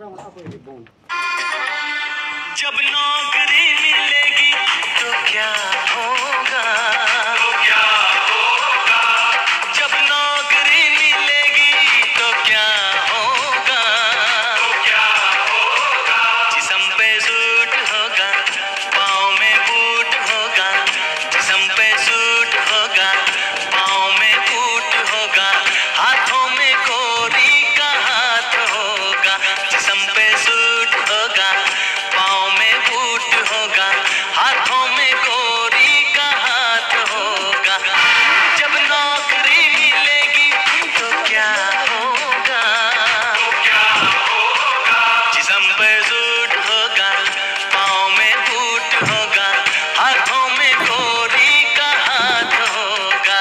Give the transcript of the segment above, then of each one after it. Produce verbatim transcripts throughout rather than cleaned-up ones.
जब नौकरी मिलेगी तो क्या होगा, तो क्या होगा, जब नौकरी मिलेगी तो क्या होगा, तो क्या होगा, जिस्म पे सूट होगा, पाँव में बूट होगा, जिस्म पे सूट होगा, पाँव में बूट होगा, हाथों में गोरी का हाथ होगा, जिस्म पे सूट होगा, पाँव में बूट होगा, हाथों में गोरी का हाथ होगा, जब नौकरी मिलेगी तो क्या होगा, तो क्या होगा, जिस्म पे सूट होगा, पाँव में बूट होगा, हाथों में गोरी का हाथ होगा।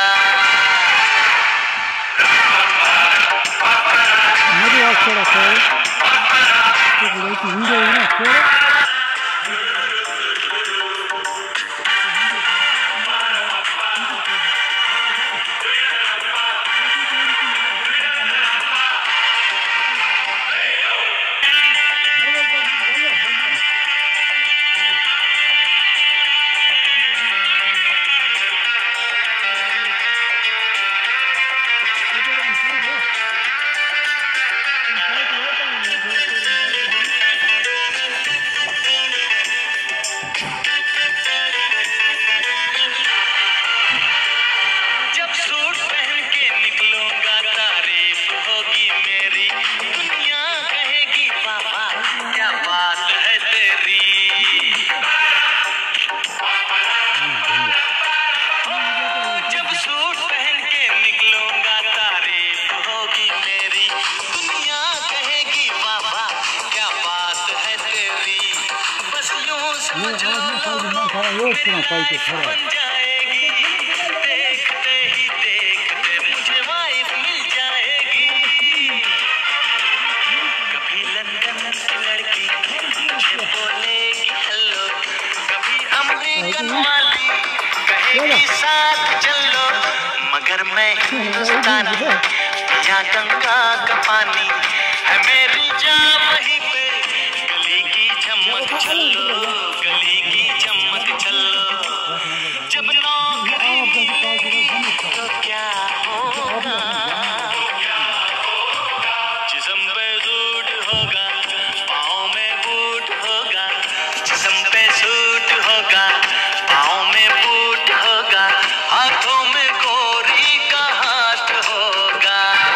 मेरी आँख थोड़ा सा तो बोले कि हिंदी है ना थोड़ा बन जाएगी, देखते ही देखते मुझे वाइफ मिल जाएगी, कभी लंदन की लड़की मुझे बोलेगी हेलो, कभी अमेरिकन वाली कहेगी साथ चलो, मगर मैं हिंदुस्तानी यहाँ गंगा का पानी है मेरी जान वहीं पे, गली की चमक चलो, गली की चमक चलो, जब नौकरी मिलेगी तो क्या होगा, जिस्म पे सूट होगा, पाँव में बूट होगा, जिस्म पे सूट होगा, पाँव में बूट होगा, हाथों में गोरी का हाथ होगा।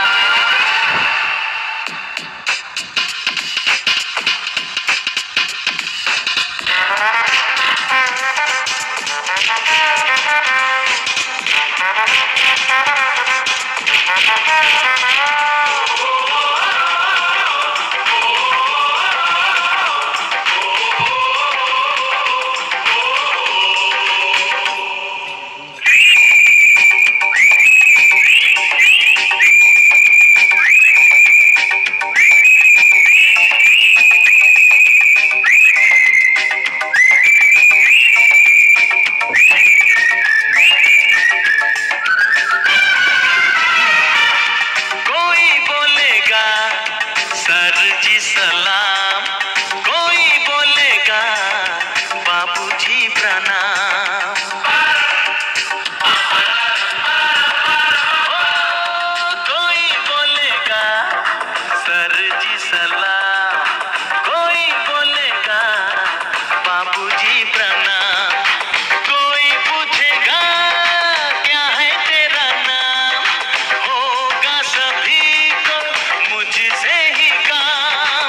सर जी सलाम, कोई बोलेगा बाबूजी प्रणाम, कोई बोलेगा सर जी सलाम, कोई बोलेगा बाबूजी प्रणाम, कोई पूछेगा क्या है तेरा नाम, होगा सभी को मुझसे ही काम,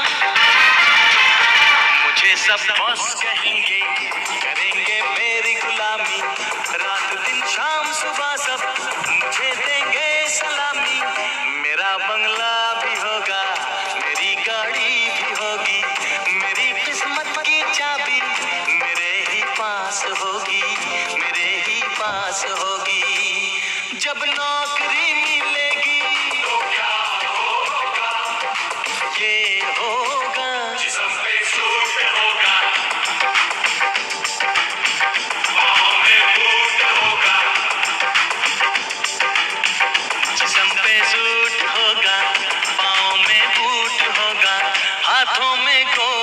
मुझे सब बॉस कहेंगे, करेंगे मेरी गुलामी, रात दिन शाम सुबह सब मुझे देंगे सलामी, मेरा बंगला भी होगा, मेरी गाड़ी भी होगी, मेरी किस्मत की चाबी मेरे ही पास होगी, मेरे ही पास होगी, जब नौकरी मिलेगी तो क्या होगा, ये होगा, जिस्म पे सूट होगा, पाँव में बूट होगा, जिस्म पे सूट होगा, पाँव में बूट होगा, हाथों में गो